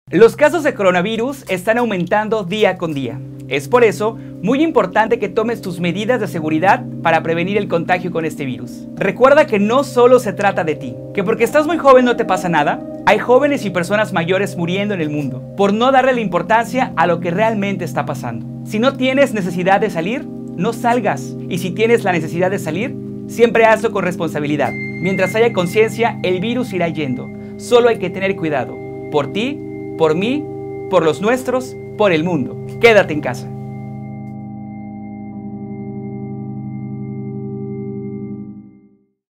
Los casos de coronavirus están aumentando día con día. Es por eso muy importante que tomes tus medidas de seguridad para prevenir el contagio con este virus. Recuerda que no solo se trata de ti, que porque estás muy joven no te pasa nada. Hay jóvenes y personas mayores muriendo en el mundo por no darle la importancia a lo que realmente está pasando. Si no tienes necesidad de salir, no salgas. Y si tienes la necesidad de salir, siempre hazlo con responsabilidad. Mientras haya conciencia, el virus irá yendo. Solo hay que tener cuidado. Por ti, por mí, por los nuestros, por el mundo. Quédate en casa.